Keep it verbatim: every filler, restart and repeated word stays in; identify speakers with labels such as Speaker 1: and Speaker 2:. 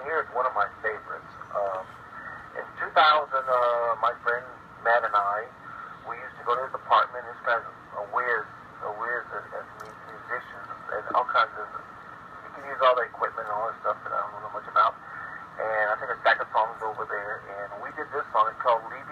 Speaker 1: here is one of my favorites. Um, in two thousand, uh, my friend Matt and I, we used to go to his apartment. This guy's a whiz, a whiz as, as musicians and all kinds of, you can use all the equipment and all that stuff that I don't know much about. And I think a stack of songs over there. And we did this song. It's called Leaving